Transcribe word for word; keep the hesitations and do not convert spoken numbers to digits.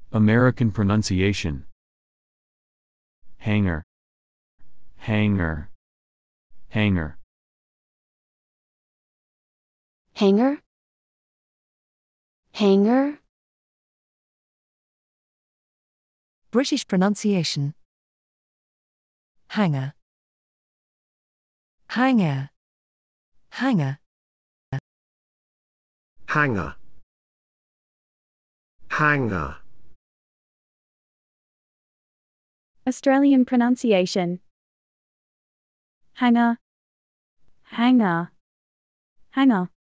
American pronunciation. Hanger. Hanger. Hanger. Hanger? Hanger? British pronunciation. Hanger. Hanger. Hanger. Hanger. Hanger. Australian pronunciation. Hanger. Hanger. Hanger.